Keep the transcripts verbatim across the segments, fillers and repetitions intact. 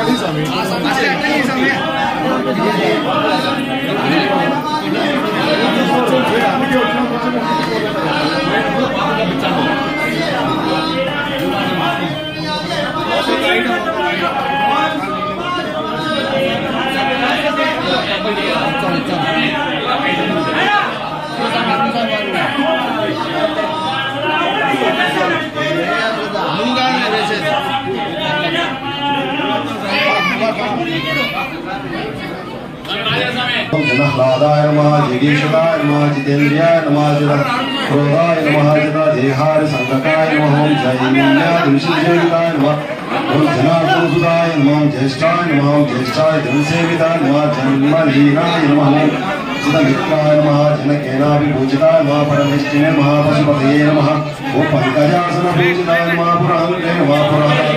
जनह्लादाय नमः जगीशदाय नमः जितेन्द्रियाय नमः क्रोधाय नमः देहाय संकटाय नमः ओम जयिन्यादिविशेषाय नमः ओम जनार्दनसुताय नमः ज्येष्ठाय नमः ज्येष्ठाय जनसेविताय नमः जन्मलीनाय नमः चिदमित्राय नमः जनकेनाभिपूजिताय नमः परमेष्टिने नमः पशुपतये नमः ओम पंकजासनपूजिताय नमः पुराङ्गे नमः पुराणाय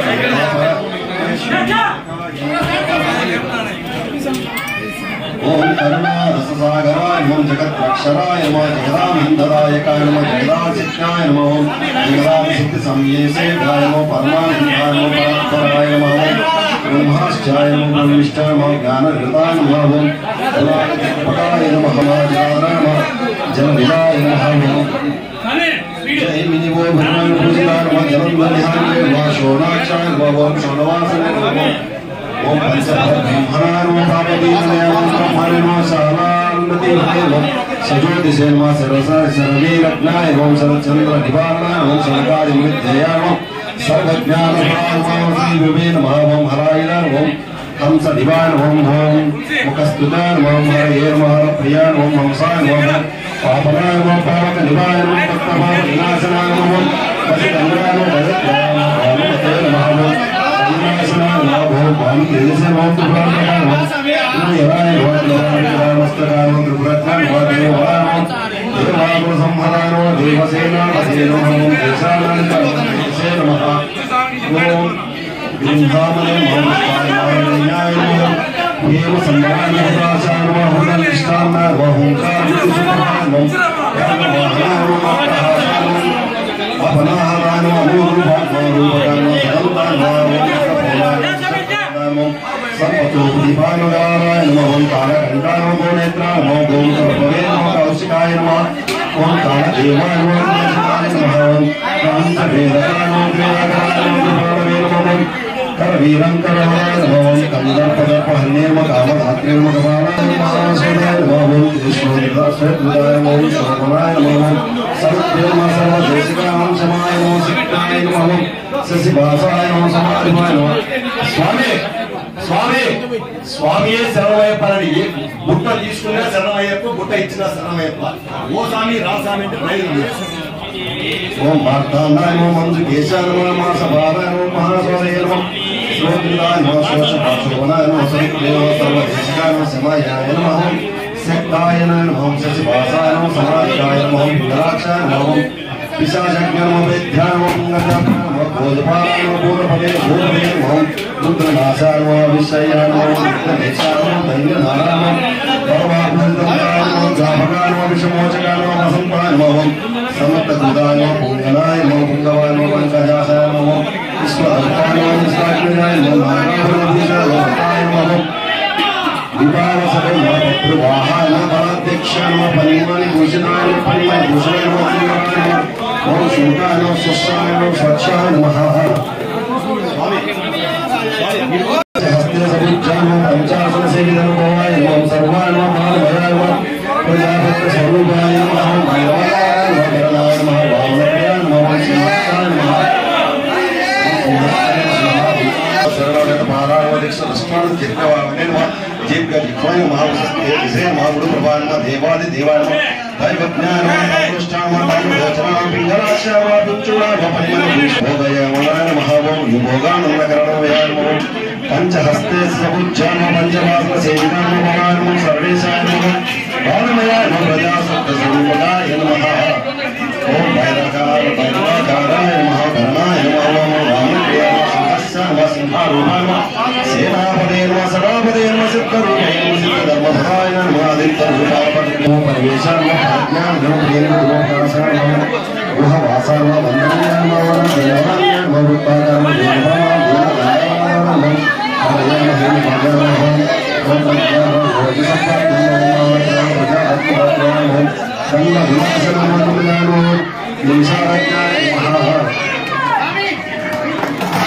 ओम करुणा रससागराय नमः जगद्रक्षराय नमः जगदानन्ददायकाय नमः जगदाचित्याय नमः ओम जगदासिद्धिसंयेसेवाय नमः परमानन्दाय नमः परात्पराय नमः ब्रह्माश्चाय नमः ब्रह्मिष्ठाय नमः ज्ञानहृताय नमः ओम जलादिपटाय नमः महाजानाय नमः जनविदाय नमः जय मिनिवो भगवान पूजिताय नमः जलन्धन्याय नमः शोणाक्षाय नमः ओम शोणवासने नमः ओम पंचब्रह्मणाय नमः पार्वतीपतये ओम ब्रह्मणे नमः शालान्नतिपतये ओम सज्योतिषे नमः सरसाय सर्ववीरत्नाय ओम शरच्चन्द्रनिवारणाय ओम शनकादिमृत्ययाय ओम सर्वज्ञानप्रदाय ओम श्रीविवे नमः ओम हराय ओम हंसदिवाय ओम ओम मुखस्तुताय ओम हरये नमः प्रियाय ओम हंसाय ओम पापनाय ओम पापकनिवाय ओम तत्त्वभावविनाशनाय ओम पतितन्द्राय ओम भजत्राय नमः ओम ओम तेजसे ओम त्रिपुराय ओम त्रिपुराय ओम त्रिपुराय मस्तकाय ओम त्रिपुराय ओम देवाय ओम देवाय ओम संहराय ओम देवसेनापतये नमः ओम देशानन्दसे नमः ओम वृन्दावने ओम कायनाय नमः हेम संवराय नमः नमः हुदनिष्ठानाय ओम ओंकारविशुद्धाय ओम ज्ञानवाहनाय ओम अपनाहाराय नमः रूपभाग्य रूपकाय नमः सर्वतोपदीपानुगाराय नमः ओम कालकण्ठाय नमः गोनेत्राय नमः गोमकर्पवे नमः कौशिकाय नमः ओम कालदेवाय नमः ज्ञानदाय नमः ओम कान्तवेदकाय नमः वेदकाय नमः प्रणवे नमः ओम करवीरं करवाय नमः ओम कन्दर्पदर्पहन्ये नमः कामधात्रे नमः कपालाय नमः सोदाय नमः ओम कृष्णोदाय नमः ओम शोभनाय नमः ओम सर्वदेव नमः सर्वदेशिकाय नमः शमाय नमः सिद्धाय नमः ओम शशिवासाय नमः समाधिवाय नमः स्वामी स्वामी स्वामी శరణమయ్యప్పని బుట్ట తీసుకున్నా శరణమయ్యప్ప బుట్ట ఇచ్చినా శరణమయ్యప్ప ఓ స్వామి రా స్వామి అంటే ప్రయోజనం ఓం వార్తానాయ నమః మంజుకేశాయ నమః మాసభారాయ నమః మహాసోదయ నమః శ్రోత్రిదాయ నమః శోషపాశోభనాయ నమః సర్వదేవ సర్వదేశికాయ నమః శమాయాయ నమః శక్తాయ నమః శశివాసాయ నమః సమాధికాయ నమః విరాక్షాయ నమః पिशाचज्ञ नमः वेद्याय नमः पुंगजाय नमः भोजपालाय नमः पूर्णपदे भूतवे नमः रुद्रनाशाय नमः विषयाय नमः विघ्नदेशाय नमः दैन्यधाराय नमः परमात्मनिर्दयाय नमः जापकाय नमः विषमोचकाय नमः वसन्ताय नमः समर्थकृताय नमः पुंगनाय नमः पुंगवाय नमः पंकजाय नमः विश्वदत्ताय नमः विश्वाग्निजाय नमः नारायणाय नमः विपावसरे नमः प्रवाहाय नमः पराध्यक्षाय नमः परिमणि भूषणाय नमः परिमणि भूषणाय नमः ओम शुद्धाय नमः स्वच्छाय नमः स्वच्छाय नमः हस्ते समुज्जाय नमः पंचासन सेवितं भवाय नमः सर्वाय नमः महाभयाय नमः प्रजापति स्वरूपाय नमः भैरवाय नमः करणाय नमः वामप्रियाय नमः शिवाय नमः शरणगत पाराय दीक्षा दशमान जिह्वाय नमः जीव का जिह्वाय नमः विषय नमः गुरु प्रभाय नमः देवादि देवाय नमः दैवज्ञान नमः अनुष्ठान नमः दैवोचना पिंगलाशय नमः पिंचुड़ा परिमल भोगय नमः ओम भोगानंदकरणमय नमः पंचहस्ते सबुज्जाय नमः पंचवासन सेविताय नमः नमः सर्वेशाय नमः भावमय नमः प्रजासत्स्वरूपाय नमः ओम भैरवकार भैरवाकाराय नमः करणाय नमः ओम रामप्रियाय नमः सिंहारूपाय नमः सेनापते नमः सभापते नमः सिद्धरूपाय नमः सिद्धधर्मधराय नमः आदित्यरूपाय नमः परमेशाय नमः प्रज्ञान नमः प्रेम गुरुकासाय नमः गुहवासाय नमः वन्दनीयाय नमः देवाय नमः रूपाय नमः देवाय नमः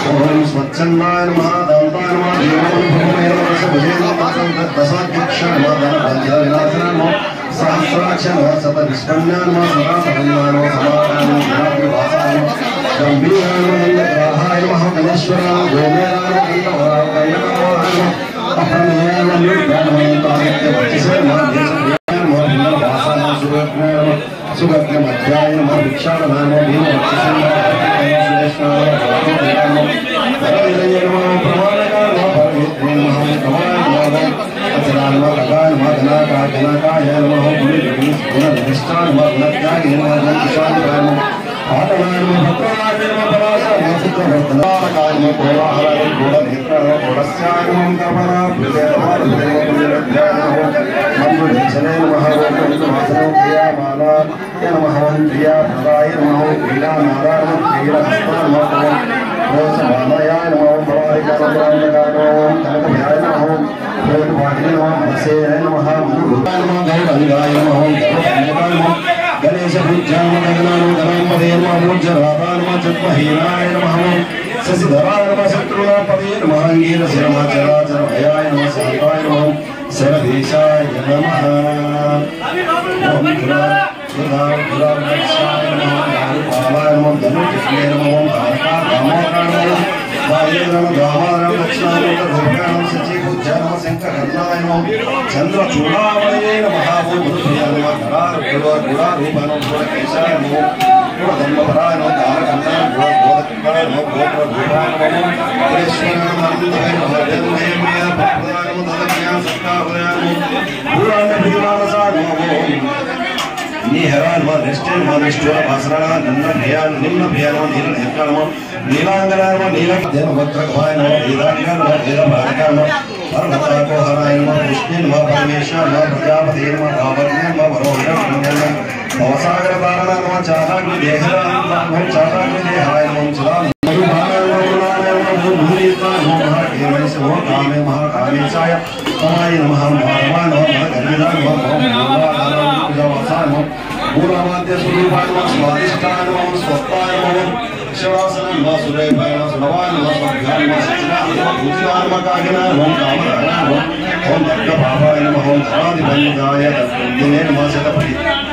ओम स्वच्छंदाय नमः दान्ताय नमः देवाय नमः भुजे नमः दशाक्षर नमः धनभंजन विनाशनाय नमः सहस्राक्षर नमः शतविष्पन्नाय नमः सदा सपन्नाय नमः समानाय नमः भासाय नमः गंभीराय नमः ग्राहाय नमः गणेश्वराय गोमेराय नमः कण्डकाय नमः अहमेय नमः कामित्य वचसे नमः भासाय नमः सुगत्नाय नमः सुगत्य मध्याय नमः भिक्षाणाय नमः भीम वचसे नमः सुरेशाय नमः परमेय नमः प्रमाणकाय नमः परमेय नमः कमाय नमः अचराय नमः लगाय नमः धनाकाय धनाकाय नमः गुण गुणनिष्ठाय नमः गुणत्यागे नमः गुणकिशाय नमः आत्माय नमः भद्राय नमः पराशाय नमः सिद्धवर्धनाय नमः कोलाहलाय कोलनेत्राय नमः कोलस्याय नमः कर्मणा प्रदेवाय नमः पुण्यरत्याय नमः मन्मधीशने नमः वक्रविक्रमासने क्रियामानाय नमः क्रियाप्रदाय नमः क्रीडानाराय नमः क्रीडहस्ताय नमः रोषमानाय नमः भवारिकाय नमः कनकभयाय नमः भोजभागिने नमः मनसेय नमः मधुरूपाय नमः गौरंगाय नमः गौरंगाय नमः गणेश पूज्याय नमः गणानां गणापतये नमः पूज्यराधाय नमः चत्वहीनाय नमः शशिधराय नमः शत्रुनापतये नमः अंगीरसे नमः चराचरभयाय नमः शान्ताय नमः शरदेशाय नमः ओम गुलाबक्षाय नमः गारुपालाय नमः धनुर्जय नमः ओम तारकाधामाय नमः वायुरम गामारम दक्षिणामूर्त दुर्गाणं सचिपूज्याय नमः शंकरनाय नमः चंद्रचूडामणये नमः ओम बुद्धयाय नमः करार गुरुवार गुणारूपाय नमः गुणकेशाय नमः गुणधर्मपराय नमः तारकन्नाय नमः गोदकाय नमः गोत्रभूषाय नमः पुरेश्वराय नमः जन्महेमय भक्ताय नमः धनज्ञान सत्काराय नमः पुराण विद्वानसाय नमः निहरान व निष्ठेन व निष्ठुर भासराय नन्न भयान निम्न भयान व नील नेत्राय नमः नीलांगनाय व नीलकदेव वक्रभाय नमः वेदांगन व वेदभारकाय नमः पर्वताकोहराय नमः पुष्णेन व परमेशाय नमः प्रजापतये नमः भावज्ञाय नमः वरोहिणाय नमः भवसागरतारणाय नमः चालाग्नि देहराय नमः चालाग्नि देहाय नमः चला मधुभाराय नमः भूरिताय नमः केवलस्य नमः कामे महाकामेशाय तमाय नमः महावाय नमः गणेशाय नमः पूजावासाय नमः मूलमाद्य स्वरूपाय नमः स्वादिष्टाय नमः स्वत्ताय नमः शिवासनाय नमः सुरेभाय नमः सुलभाय नमः स्वभ्याय नमः सच्चिदाय नमः पूजिताय नमः कागिनाय नमः कामराय नमः ओम दग्धभावाय नमः ओम धरादिबन्धाय दग्धे नमः शतप्री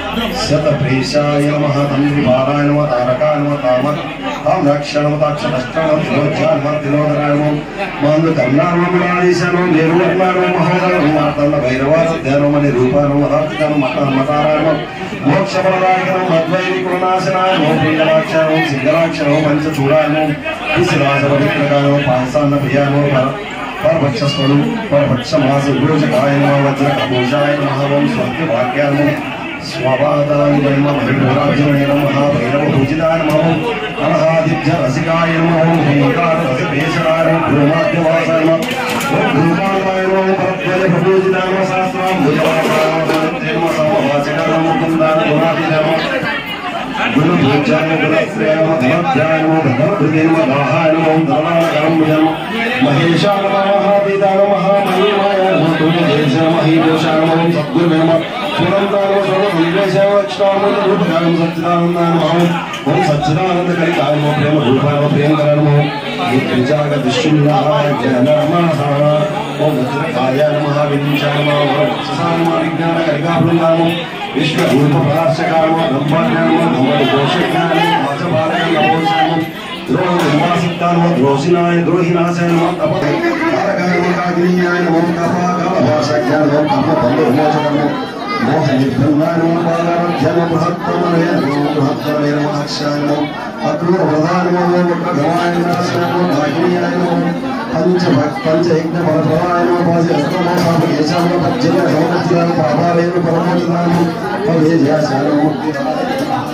शतप्रीशाय नमः तन्द्रिभाराय नमः तारकाय नमः तामक हम रक्षणं ताक्षदष्टं त्रिलोक्याय नमः त्रिलोदराय नमः मान्दकर्णाय नमः गुणाधीशाय नमः निर्वर्णाय नमः महोदराय नमः मार्तण्ड भैरवाय नमः निरूपाय नमः मदार्थिताय नमः मताराय नमः मोक्षप्रदाय नमः अद्वैतगुणनाशनाय नमः प्रियलाक्षाय नमः सिद्धलाक्षाय नमः पंचचूडाय नमः विश्रासपवित्रकाय नमः पांसान्नप्रियाय नमः परभक्षस्वरूप परभक्षमास गुरुजकाय नमः वज्रकभूषाय नमः ओम स्वर्गभाग्याय नमः स्वावादाय नमः भैरवार्जुनाय नमः भैरवपूजिताय नमः अनहादित्यरसिकाय नमः ओम हेमकालरसपेशराय नमः भूमाद्यवासाय नमः ओम भूमाय नमः परद्वयपूजिताय नमः सहस्राम्बुजवासाय नमः समवाचकाय नमः मुकुन्दाय गुणातीताय नमः गुणभूजाय नमः गुणश्रेयाय नमः धनध्याय नमः धनभृते नमः दाहाय नमः धर्माणकाम्बुजाय नमः महेशाय नमः महापीताय नमः महिमाय नमः तुल्यदेशाय नमः हीदोषाय नमः सद्गुरुवे नमः पुरन्दाय नमः सर्वसुन्दरेशाय नमः अक्षरानन्द रूपकाय नमः सच्चिदानन्दाय नमः ओम सच्चिदानन्दकलिकाय नमः प्रेम रूपाय नमः प्रियंकराय नमः नित्यजागतिशून्याय नमः ओम वज्रकाय नमः विनिशाय नमः वक्षसाय नमः विज्ञानकलिकावृन्दाय नमः विश्वरूपपराशकाय नमः ब्रह्माण्डाय नमः धर्मदोषकाय नमः वाचभाराय नमः द्रोहिनासिताय नमः द्रोहिनाय द्रोहिनाशाय नमः तपते तारकाय नमः कागिनीयाय नमः कपाकमभाषज्ञाय नमः कर्मबन्धविमोचकाय नमः मोहनिर्भन्नाय नमः बालाराध्याय नमः बृहत्तमये नमः बृहत्तमये नमः अक्षाय नमः अक्रूरवधाय नमः वक्रगमाय विनाशाय नमः कागिनीयाय नमः पंचभक्त पंचयज्ञफलप्रदाय नमः पाशस्तमोपापकेशाय नमः पज्जन्य समपत्याय नमः पापावेन परमोचिताय नमः पवेजयाशाय नमः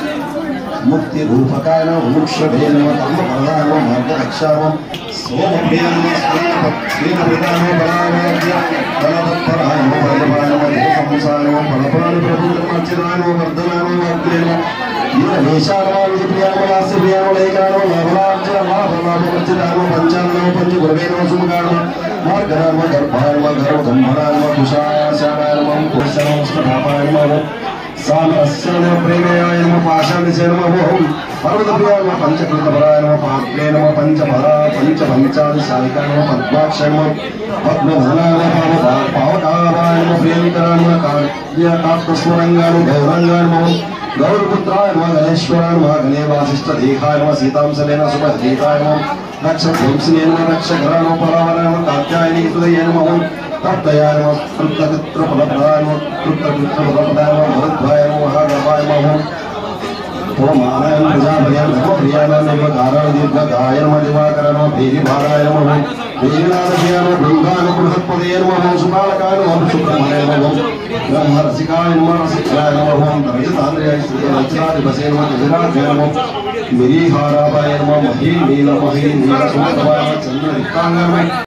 मुक्ति रूपकाय नमः मुमुक्षवे नमः कर्मप्रदाय नमः मार्गरक्षाय नमः सोमप्रियाय नमः स्वीकृताय नमः बलाय बलवत्तराय नमः बलवाय नमः देवसंसाय नमः फलफलानि प्रभुर्मर्चिताय नमः वर्धनाय नमः अग्रे नमः ईरवेशाय नमः विधिप्रियाय नमः लास्यप्रियाय नमः लेखाय नमः लाभलार्जय नमः फलाभिवर्जिताय नमः पंचाय नमः पंचगुरवे नमः सुमुखाय नमः मार्गणाय नमः गर्भाय नमः गर्भगम्भराय नमः कुशाय शायाय नमः कुशाय नमः स्मृतापाय नमः सामरस्य नमः प्रेमयाय नमः पाषाणस्य नमः ओम पर्वतप्रियाय नमः पंचकृतपराय नमः पात्रे नमः पंचपरा पंचपंचादशायिकाय नमः पद्माक्षाय नमः पद्मधनाय नमः पावकाय नमः प्रियंकराय नमः काव्यकात्मस्वरंगाय नमः गौरंगाय नमः गौरपुत्राय नमः गणेश्वराय नमः गणेवासिष्ठदेहाय नमः सीतांशलेन सुभद्रीकाय नमः रक्षध्वंसिने नमः रक्षकराय नमः परावराय नमः कात्यायनी सुदये नमः तप्तयाय नमः तृप्तकृत्रफलप्रदाय नमः तृप्तकृत्रफलप्रदाय नमः भरद्वाय नमः महागर्भाय नमः ओम आनयन प्रजापतियाय नमः प्रियाय नमः कारण दीर्घकाय नमः दिवाकराय नमः भीरिभाराय नमः भीरनाथाय नमः बृंदाय बृहत्पदये नमः सुकालकाय नमः सुब्रह्मण्याय नमः ब्रह्मरसिकाय नमः रसिकाय नमः रजतान्द्रियाय श्रीरचनाधिपसे नमः विराजाय नमः मिरीहाराय नमः मही नीलमही नीलसुन्दराय चन्द्रदिक्काय नमः